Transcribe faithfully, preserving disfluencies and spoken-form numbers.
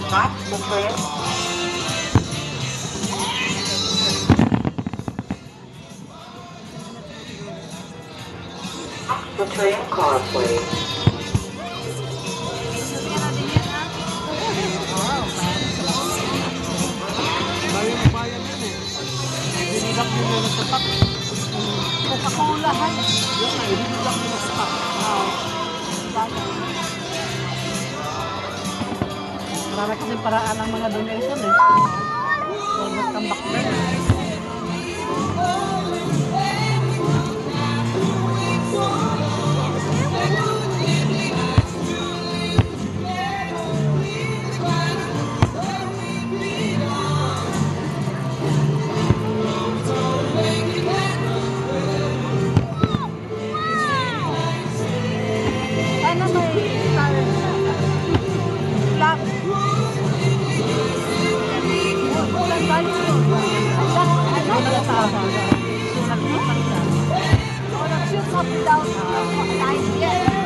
Not the train. The train causeway. Bayan-bayan yan eh. Dinilak nila na sa tak. Coca-Cola han. Yan na, dinilak nila sa tak. Marami kasi paraan ng mga donation eh. Huwag kang baklan eh. Ano may flap? Ulan balik yun. Ano na sa sulat mo lang yan. Ulan shoot up down. Nice yan.